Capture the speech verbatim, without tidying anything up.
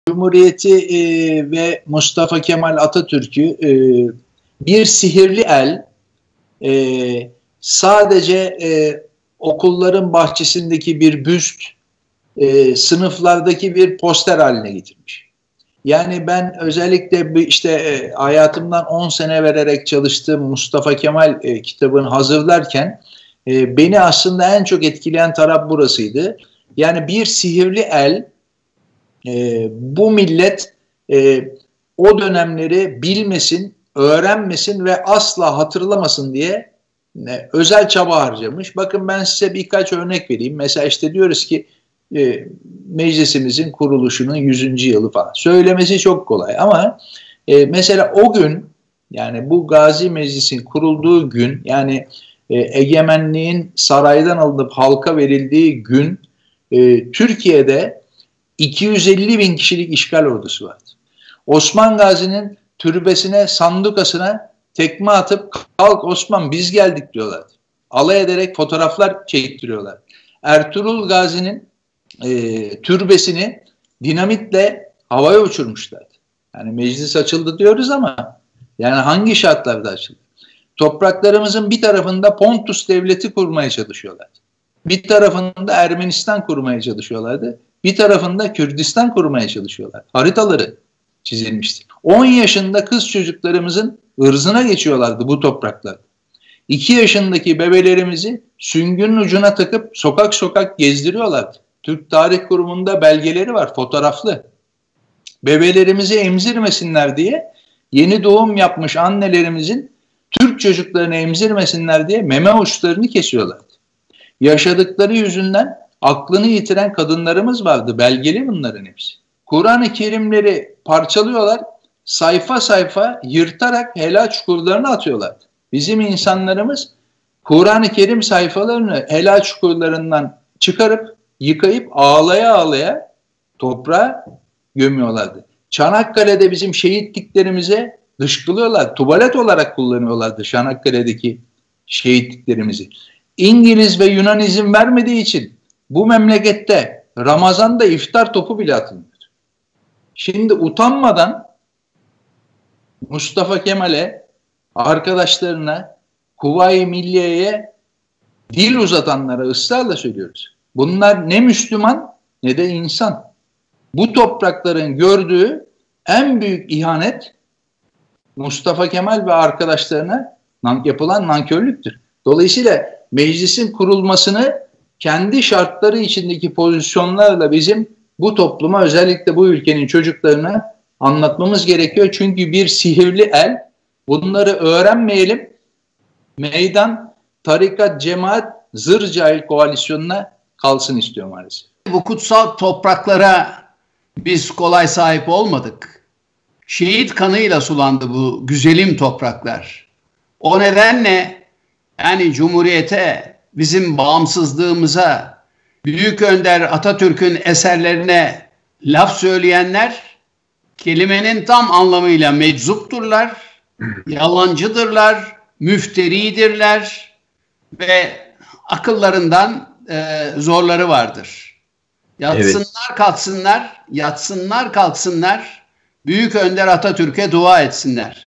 Cumhuriyeti e, ve Mustafa Kemal Atatürk'ü e, bir sihirli el e, sadece e, okulların bahçesindeki bir büst, e, sınıflardaki bir poster haline getirmiş. Yani ben özellikle işte e, hayatımdan on sene vererek çalıştığım Mustafa Kemal e, kitabını hazırlarken e, beni aslında en çok etkileyen taraf burasıydı. Yani bir sihirli el, e, bu millet e, o dönemleri bilmesin, öğrenmesin ve asla hatırlamasın diye e, özel çaba harcamış. Bakın ben size birkaç örnek vereyim. Mesela işte diyoruz ki e, meclisimizin kuruluşunun yüzüncü yılı falan. Söylemesi çok kolay ama e, mesela o gün, yani bu Gazi Meclis'in kurulduğu gün, yani e, egemenliğin saraydan alınıp halka verildiği gün e, Türkiye'de iki yüz elli bin kişilik işgal ordusu vardı. Osman Gazi'nin türbesine, sandukasına tekme atıp "Kalk Osman, biz geldik" diyorlardı. Alay ederek fotoğraflar çektiriyorlar. Ertuğrul Gazi'nin e, türbesini dinamitle havaya uçurmuşlardı. Yani meclis açıldı diyoruz ama yani hangi şartlarda açıldı? Topraklarımızın bir tarafında Pontus devleti kurmaya çalışıyorlardı. Bir tarafında Ermenistan kurmaya çalışıyorlardı. Bir tarafında Kürdistan kurmaya çalışıyorlar. Haritaları çizilmişti. on yaşında kız çocuklarımızın ırzına geçiyorlardı bu topraklarda. iki yaşındaki bebelerimizi süngünün ucuna takıp sokak sokak gezdiriyorlardı. Türk Tarih Kurumu'nda belgeleri var, fotoğraflı. Bebelerimizi emzirmesinler diye, yeni doğum yapmış annelerimizin Türk çocuklarını emzirmesinler diye meme uçlarını kesiyorlardı. Yaşadıkları yüzünden aklını yitiren kadınlarımız vardı. Belgeli bunların hepsi. Kur'an-ı Kerimleri parçalıyorlar, sayfa sayfa yırtarak helal çukurlarına atıyorlardı. Bizim insanlarımız Kur'an-ı Kerim sayfalarını helal çukurlarından çıkarıp, yıkayıp ağlaya ağlaya toprağa gömüyorlardı. Çanakkale'de bizim şehitliklerimize dışkılıyorlar. Tuvalet olarak kullanıyorlardı Çanakkale'deki şehitliklerimizi. İngiliz ve Yunan izin vermediği için bu memlekette Ramazan'da iftar topu bile atılmıyor. Şimdi utanmadan Mustafa Kemal'e, arkadaşlarına, Kuvayi Milliye'ye dil uzatanlara ısrarla söylüyoruz. Bunlar ne Müslüman ne de insan. Bu toprakların gördüğü en büyük ihanet Mustafa Kemal ve arkadaşlarına yapılan nankörlüktür. Dolayısıyla meclisin kurulmasını kendi şartları içindeki pozisyonlarla bizim bu topluma, özellikle bu ülkenin çocuklarına anlatmamız gerekiyor. Çünkü bir sihirli el, bunları öğrenmeyelim, meydan, tarikat, cemaat, zır cahil koalisyonuna kalsın istiyor maalesef. Bu kutsal topraklara biz kolay sahip olmadık. Şehit kanıyla sulandı bu güzelim topraklar. O nedenle yani Cumhuriyete, bizim bağımsızlığımıza, Büyük Önder Atatürk'ün eserlerine laf söyleyenler kelimenin tam anlamıyla meczupturlar, yalancıdırlar, müfteridirler ve akıllarından e, zorları vardır. Yatsınlar, evet. kalksınlar, yatsınlar kalksınlar, Büyük Önder Atatürk'e dua etsinler.